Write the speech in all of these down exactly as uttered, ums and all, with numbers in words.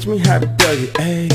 teach me how to Dougie, ayy.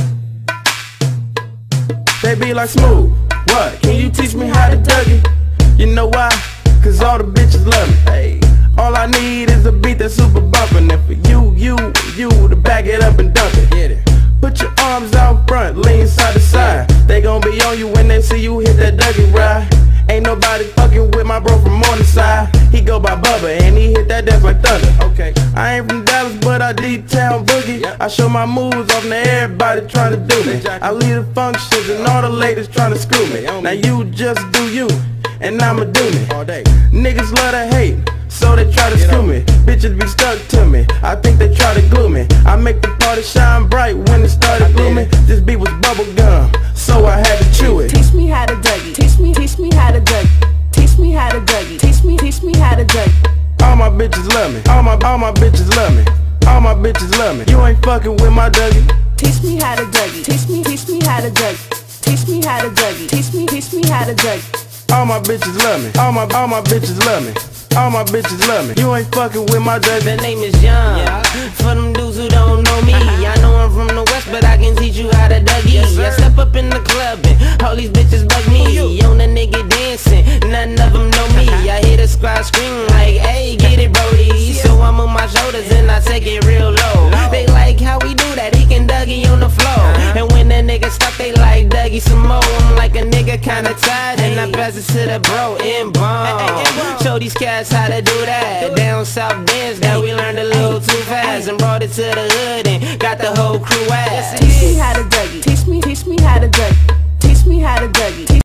They be like, Smooth, what? Can you teach me how to Dougie? You know why? Cause all the bitches love me, ayy. All I need is a beat that's super bumpin'. And for you, you, you to back it up and dump it. Get it. Put your arms out front, lean side to side. They gon' be on you when they see you hit that Dougie ride. Ain't nobody fucking with my bro from Morningside. He go by Bubba and he hit that dance like thunder. Okay, I ain't from Dallas but I D-Town boogie. Yep. I show my moves off to everybody trying to do me. I lead the functions and all the ladies trying to screw me. Now you just do you and I'ma do me. All day. Niggas love to hate, so they try to screw me. Bitches be stuck to me, I think they try to glue me. I make the party shine bright when it started glooming. This beat was bubble gum, so I had to chew it. Teach me how to Dougie, teach me, teach me how to Dougie. Teach me how to Dougie, teach me, teach me how to Dougie. All my bitches love me, all my, all my bitches love me. All my bitches love me, you ain't fucking with my Dougie. Teach me how to Dougie, teach me, teach me how to Dougie. Teach me how to Dougie, teach me, teach me how to Dougie. All my bitches love me, all my, all my bitches love me. All my bitches love me, you ain't fucking with my Dougie. The name is Young, yeah. For them dudes who don't know me, I know I'm from the West, but I can teach you how to Dougie. Yes, I step up in the club and all these bitches bug me. On a nigga dancing, none of them know me. I hear the squad scream like, hey, get it, Brody. So I move my shoulders and I take it real low. They like how we do that, he can Dougie on the floor. And when that nigga stop, they like Dougie some more. I'm like a nigga kinda tired, and I pass it to the bro in bomb. Show these cats how to do that. Down south dance that we learned a little too fast and brought it to the hood and got the whole crew ass. Teach me how to Dougie, teach me, teach me how to Dougie. Teach me how to Dougie.